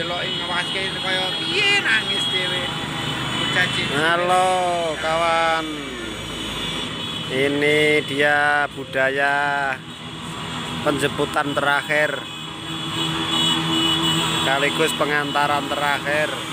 deloki ngawaske kaya piye nangis dhewe. Halo kawan, ini dia budaya penjemputan terakhir sekaligus pengantaran terakhir.